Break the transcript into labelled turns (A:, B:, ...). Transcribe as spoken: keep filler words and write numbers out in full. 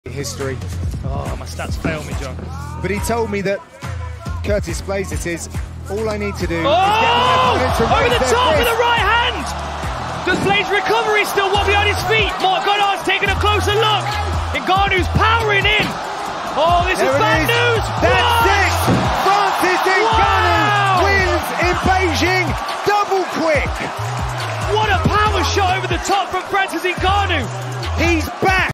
A: history.
B: Oh, my stats fail me, John.
A: But he told me that Curtis Blaydes is all I need to do
B: oh!
A: is get my opponent to
B: over
A: raise
B: the
A: their
B: top
A: fist.
B: with the right hand. Does Blaydes recover? He's still wobbly on his feet. Mark Goddard's taking a closer look. Ngannou's powering in. Oh, this
A: there
B: is bad
A: is.
B: news.
A: That's
B: what?
A: it. Francis Ngannou
B: wow.
A: wins in Beijing. Double quick.
B: What a power shot over the top from Francis Ngannou.